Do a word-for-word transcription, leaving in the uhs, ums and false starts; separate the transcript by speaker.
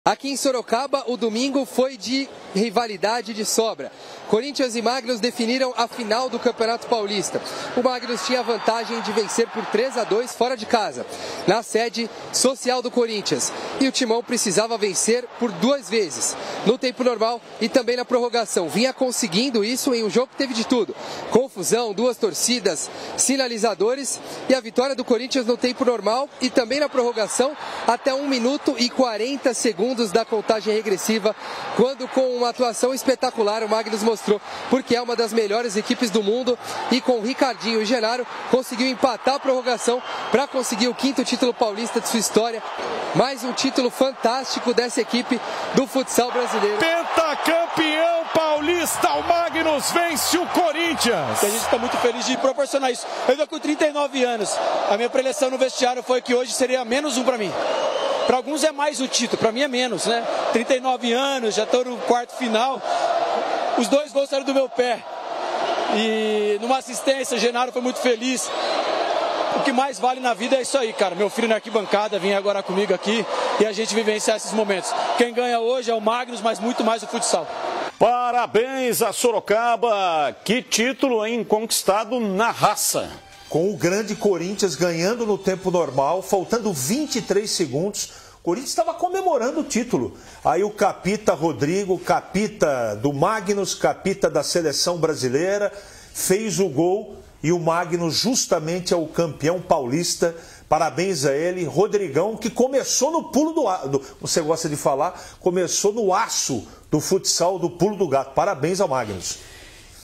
Speaker 1: Aqui em Sorocaba, o domingo foi de rivalidade de sobra. Corinthians e Magnus definiram a final do Campeonato Paulista. O Magnus tinha a vantagem de vencer por três a dois fora de casa, na sede social do Corinthians. E o Timão precisava vencer por duas vezes, no tempo normal e também na prorrogação. Vinha conseguindo isso em um jogo que teve de tudo. Confusão, duas torcidas, sinalizadores e a vitória do Corinthians no tempo normal e também na prorrogação até um minuto e quarenta segundos da contagem regressiva, quando com uma atuação espetacular o Magnus mostrou porque é uma das melhores equipes do mundo e com Ricardinho e Genaro conseguiu empatar a prorrogação para conseguir o quinto título paulista de sua história. Mais um título fantástico dessa equipe do futsal brasileiro.
Speaker 2: Pentacampeão paulista, o Magnus vence o Corinthians.
Speaker 3: A gente está muito feliz de proporcionar isso. Eu estou com trinta e nove anos, a minha preleção no vestiário foi que hoje seria menos um para mim. Para alguns é mais o título, para mim é menos, né? trinta e nove anos, já estou no quarto final. Os dois gols saíram do meu pé. E numa assistência, o Genaro foi muito feliz. O que mais vale na vida é isso aí, cara. Meu filho na arquibancada, vinha agora comigo aqui e a gente vivenciar esses momentos. Quem ganha hoje é o Magnus, mas muito mais o futsal.
Speaker 2: Parabéns a Sorocaba. Que título, hein? Conquistado na raça.
Speaker 4: Com o grande Corinthians ganhando no tempo normal, faltando vinte e três segundos, o Corinthians estava comemorando o título. Aí o capita Rodrigo, capita do Magnus, capita da seleção brasileira, fez o gol e o Magnus justamente é o campeão paulista. Parabéns a ele, Rodrigão, que começou no pulo do gato, você gosta de falar, começou no aço do futsal do pulo do gato. Parabéns ao Magnus.